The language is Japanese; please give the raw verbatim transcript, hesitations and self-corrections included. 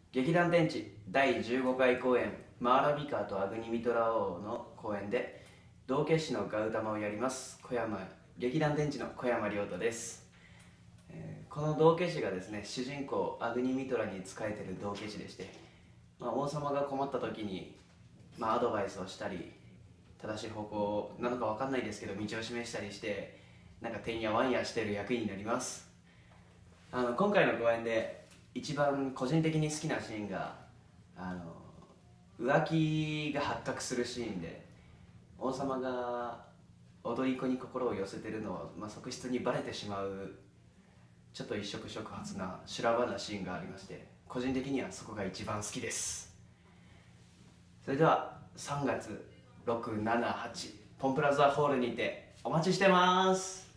劇団天地だいじゅうごかい公演「マーラビカとアグニ・ミトラ王」の公演で道化師のガウタマをやります小山劇団天地の小山亮太です、えー、この道化師がですね、主人公アグニ・ミトラに仕えている道化師でして、まあ、王様が困った時に、まあ、アドバイスをしたり正しい方向なのか分かんないですけど道を示したりして、なんかてんやわんやしてる役になります。あの今回の公演で一番個人的に好きなシーンがあの浮気が発覚するシーンで、王様が踊り子に心を寄せてるのを、まあ、側室にバレてしまうちょっと一触触発な修羅場なシーンがありまして、個人的にはそこが一番好きです。それではさんがつろく、しち、はちポンプラザホールにてお待ちしてます。